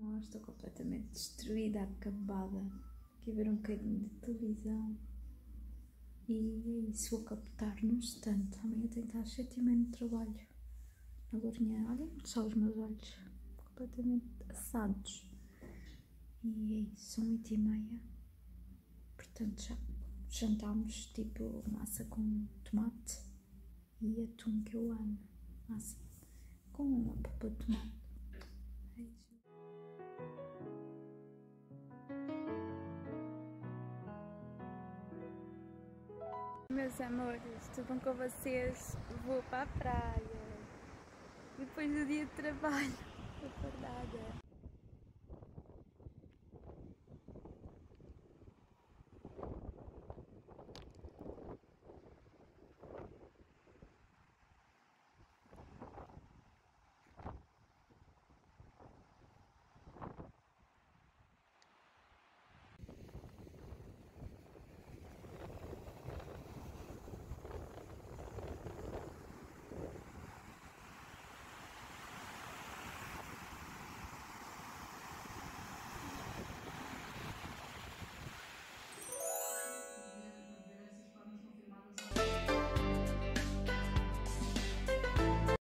Estou completamente destruída, acabada. Aqui a ver um bocadinho de televisão. E é isso, vou captar no instante. Amanhã tenho que estar às 7h30 no trabalho. Na Lourinhã, olhem só os meus olhos. Completamente assados. E é isso, são 8h30. Portanto, já jantámos tipo massa com tomate e atum, que eu amo. Massa com uma polpa de tomate. É isso. Meus amores, tudo bom com vocês? Vou para a praia. Depois do dia de trabalho.